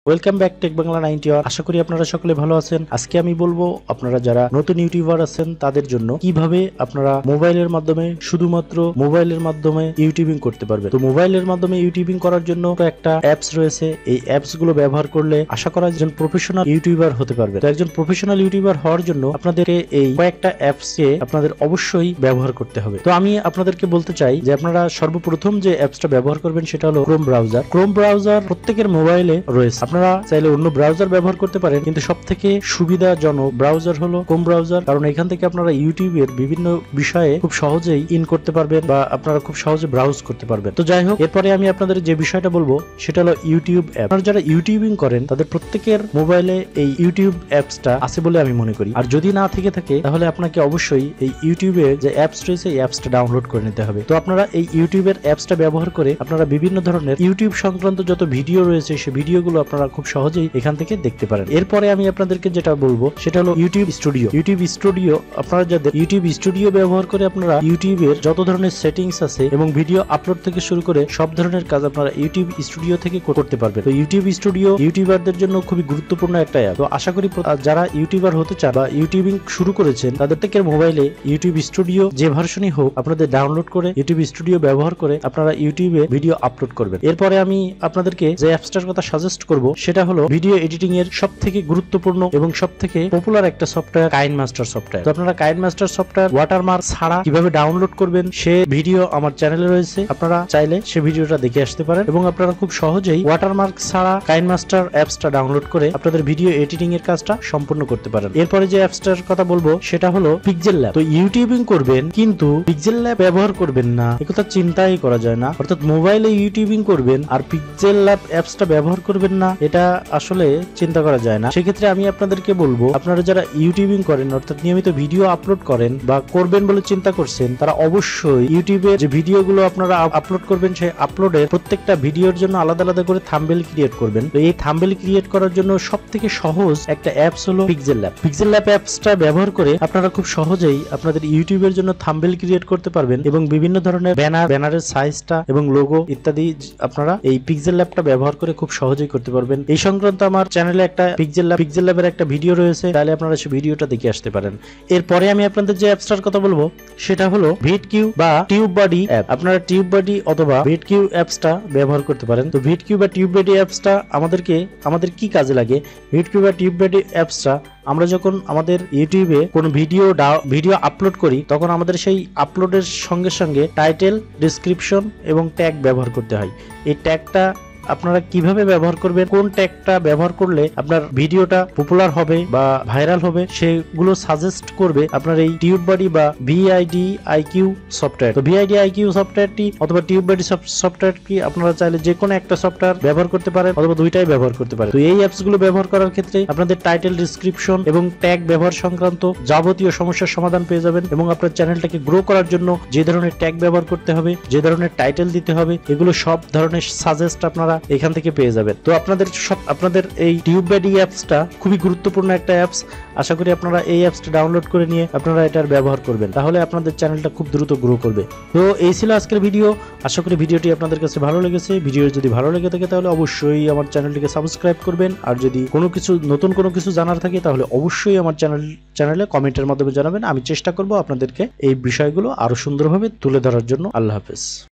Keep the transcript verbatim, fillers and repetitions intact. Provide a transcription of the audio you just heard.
Welcome back tech Bangla ninety one. আশা করি আপনারা সকলে ভালো আছেন। আজকে আমি বলবো আপনারা যারা নতুন ইউটিউবার আছেন তাদের জন্য কিভাবে আপনারা মোবাইলের মাধ্যমে শুধুমাত্র মোবাইলের মাধ্যমে ইউটিউবিং করতে পারবেন। তো মোবাইলের মাধ্যমে ইউটিউবিং করার জন্য তো একটা অ্যাপস রয়েছে, এই অ্যাপস গুলো ব্যবহার করলে আশা করা একজন প্রফেশনাল ইউটিউবার হতে পারবে। তো একজন প্রফেশনাল ইউটিউবার হওয়ার জন্য আপনাদেরকে এই কয়েকটা অ্যাপস কে আপনাদের অবশ্যই ব্যবহার করতে হবে। তো আমি আপনাদেরকে বলতে চাই যে আপনারা সর্বপ্রথম যে অ্যাপসটা ব্যবহার করবেন সেটা হলো ক্রোম ব্রাউজার। ক্রোম ব্রাউজার প্রত্যেকের মোবাইলে রয়েছে, আপনারা চাইলে অন্য ব্রাউজার ব্যবহার করতে পারেন, কিন্তু সব থেকে সুবিধাজনক ব্রাউজার হলো ক্রোম ব্রাউজার, কারণ এখান থেকে আপনারা ইউটিউবের বিভিন্ন বিষয়ে খুব সহজেই ইন করতে পারবেন বা আপনারা খুব সহজে ব্রাউজ করতে পারবেন। তো যাই হোক, এরপরে আমি আপনাদের যে বিষয়টা বলবো সেটা হলো ইউটিউব অ্যাপ। আপনারা যারা ইউটিউবিং করেন তাদের প্রত্যেকের মোবাইলে এই ইউটিউব অ্যাপসটা আছে বলে আমি মনে করি, আর যদি না থেকে থাকে তাহলে আপনাকে অবশ্যই এই ইউটিউবে যে অ্যাপস রয়েছে এই অ্যাপসটা ডাউনলোড করে নিতে হবে। তো আপনারা এই ইউটিউবের অ্যাপসটা ব্যবহার করে আপনারা বিভিন্ন ধরনের ইউটিউব সংক্রান্ত যত ভিডিও রয়েছে সেই ভিডিওগুলো আপনারা খুব সহজেই এখান থেকে দেখতে পারেন। এরপরে আমি আপনাদেরকে যেটা বলবো সেটা হলো ইউটিউব স্টুডিও। ইউটিউব স্টুডিও আপনারা যাদের ইউটিউব স্টুডিও ব্যবহার করে আপনারা ইউটিউবের যত ধরনের সেটিংস আছে এবং ভিডিও আপলোড থেকে শুরু করে সব ধরনের কাজ আপনারা ইউটিউব স্টুডিও থেকে করতে পারবেন। তো ইউটিউব স্টুডিও ইউটিউবারদের জন্য খুবই গুরুত্বপূর্ণ একটা অ্যাপ। তো আশা করি যারা ইউটিউবার হতে চান বা ইউটিউবিং শুরু করেছেন তাদের থেকে মোবাইলে ইউটিউব স্টুডিও যে ভার্সনই হোক আপনাদের ডাউনলোড করে ইউটিউব স্টুডিও ব্যবহার করে আপনারা ইউটিউবে ভিডিও আপলোড করবেন। এরপরে আমি আপনাদেরকে যে অ্যাপসটার কথা সাজেস্ট করব সেটা হলো ভিডিও এডিটিং এর সব থেকে গুরুত্বপূর্ণ এবং সব থেকে পপুলার একটা সফটওয়্যার কাইনমাস্টার সফটওয়্যার। তো আপনারা কাইনমাস্টার সফটওয়্যার ওয়াটারমার্ক ছাড়া কিভাবে ডাউনলোড করবেন সে ভিডিও আমার চ্যানেলে রয়েছে, আপনারা চাইলে সে ভিডিওটা দেখে আসতে পারেন এবং আপনারা খুব সহজেই ওয়াটারমার্ক ছাড়া কাইনমাস্টার অ্যাপসটা ডাউনলোড করে আপনাদের ভিডিও এডিটিং এর কাজটা সম্পূর্ণ করতে পারেন। এরপরে যে অ্যাপসটার কথা বলবো সেটা হলো পিক্সেল ল্যাব। তো ইউটিউবিং করবেন কিন্তু পিক্সেল ল্যাব ব্যবহার করবেন না, একথা চিন্তাই করা যায় না। অর্থাৎ মোবাইলে ইউটিউবিং করবেন আর পিক্সেল ল্যাব অ্যাপসটা ব্যবহার করবেন না, এটা আসলে চিন্তা করা যায় না। সেক্ষেত্রে আমি আপনাদেরকে বলবো আপনারা যারা ইউটিউবিং করেন অর্থাৎ নিয়মিত ভিডিও আপলোড করেন বা করবেন বলে চিন্তা করছেন তারা অবশ্যই ইউটিউবে যে ভিডিওগুলো আপনারা আপলোড করবেন সেই আপলোডের প্রত্যেকটা ভিডিওর জন্য আলাদা আলাদা করে থাম্বনেল ক্রিয়েট করবেন। তো এই থাম্বনেল ক্রিয়েট করার জন্য সব থেকে সহজ একটা অ্যাপস হলো পিক্সেল ল্যাব। পিক্সেল ল্যাব অ্যাপসটা ব্যবহার করে আপনারা খুব সহজেই আপনাদের ইউটিউবের জন্য থাম্বনেল ক্রিয়েট করতে পারবেন এবং বিভিন্ন ধরনের ব্যানার ব্যানারের সাইজটা এবং লোগো ইত্যাদি আপনারা এই পিক্সেল ল্যাবটা ব্যবহার করে খুব সহজেই করতে পারবেন। এই সংক্রান্ত আমার চ্যানেলে একটা পিক্সেল ল্যাব পিক্সেল ল্যাবের একটা ভিডিও রয়েছে, তাহলে আপনারা সেই ভিডিওটা দেখে আসতে পারেন। এরপরে আমি আপনাদের যে অ্যাপসটার কথা বলবো সেটা হলো ভিডকিউ বা টিউববাডি অ্যাপ। আপনারা টিউববাডি অথবা ভিডকিউ অ্যাপসটা ব্যবহার করতে পারেন। তো ভিডকিউ বা টিউববাডি অ্যাপসটা আমাদেরকে আমাদের কি কাজে লাগে? ভিডকিউ বা টিউববাডি অ্যাপসটা আমরা যখন আমাদের ইউটিউবে কোনো ভিডিও ভিডিও আপলোড করি তখন আমাদের সেই আপলোডের সঙ্গে সঙ্গে টাইটেল, ডেসক্রিপশন এবং ট্যাগ ব্যবহার করতে হয়। এই ট্যাগটা আপনারা কিভাবে ব্যবহার করবেন, কোন ট্যাগটা ব্যবহার করলে আপনার ভিডিওটা পপুলার হবে বা ভাইরাল হবে সেগুলো সাজেস্ট করবে আপনার এই টিউববাডি বা ভিআইডি আইকিউ সফটওয়্যার। তো ভিআইডি আইকিউ সফটওয়্যারটি অথবা টিউববাডি সফটওয়্যারটি আপনারা চাইলে যে কোনো একটা সফটওয়্যার ব্যবহার করতে পারেন অথবা দুইটাই ব্যবহার করতে পারেন। তো এই অ্যাপসগুলো ব্যবহার করার ক্ষেত্রে আপনাদের টাইটেল, ডেসক্রিপশন এবং ট্যাগ ব্যবহার সংক্রান্ত যাবতীয় সমস্যার সমাধান পেয়ে যাবেন এবং আপনার চ্যানেলটাকে গ্রো করার জন্য যে ধরনের ট্যাগ ব্যবহার করতে হবে, যে ধরনের টাইটেল দিতে হবে, এগুলো সব ধরনের সাজেস্ট আপনারা এখান থেকে পেয়ে যাবেন। তো আপনাদের সব আপনাদের এই টিউববাডি অ্যাপসটা খুবই গুরুত্বপূর্ণ একটা অ্যাপস। আশা করি আপনারা এই অ্যাপসটা ডাউনলোড করে নিয়ে আপনারা এটার ব্যবহার করবেন, তাহলে আপনাদের চ্যানেলটা খুব দ্রুত গ্রো করবে। তো এই ছিল আজকের ভিডিও। আশা করি ভিডিওটি আপনাদের কাছে ভালো লেগেছে। ভিডিও যদি ভালো লেগে থাকে তাহলে অবশ্যই আমার চ্যানেলটিকে সাবস্ক্রাইব করবেন, আর যদি কোনো কিছু নতুন কোনো কিছু জানার থাকে তাহলে অবশ্যই আমার চ্যানেল চ্যানেলে কমেন্টের মাধ্যমে জানাবেন। আমি চেষ্টা করব আপনাদেরকে এই বিষয়গুলো আরো সুন্দরভাবে তুলে ধরার জন্য। আল্লাহ হাফেজ।